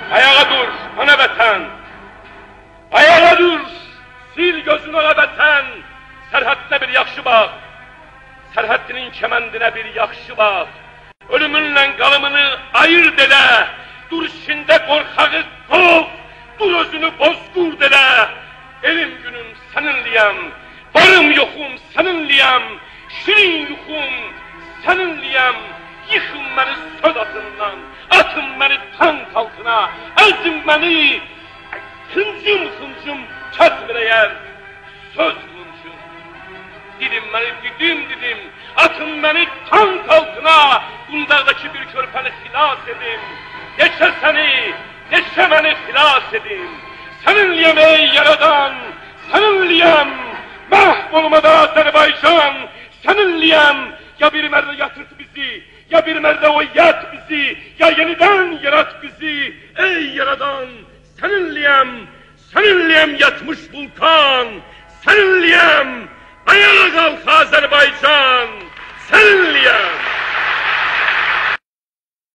Ayağa dur, ana vətən! Ayağa dur, sil gözünü ona vətən! Sərhəddinə bir yaxşı bax! Sərhəddinin kəməndinə bir yaxşı bax! Ölümünlə qalımını ayırt elə! Dur içində qorxağı qov! Dur özünü bozqurd elə! Elim günüm səninliyəm! Varım yoxum səninliyəm! Şirin yuxum səninliyəm! Yıxın məni söz atından! Atın məni tank altına! Əzin məni! Hıncım hıncım çatmır eğer! Söz kılıncım! Didim məni didim! Atın məni tank altına! Bundardaki bir körpəni xilas edin! Neçə səni, neçə məni xilas edin! Səninliyəm ey yaradan! Səninliyəm! Məhv olmadı Azərbaycan! Səninliyəm! Ya bir mərdə yatırt bizi! Ya bir mərdə oyyat bizi! Ya yeniden yarat bizi! Ey yaradan! Səninliyəm! Səninliyəm yatmış vulkan! Səninliyəm! Ayağa qalx Azərbaycan!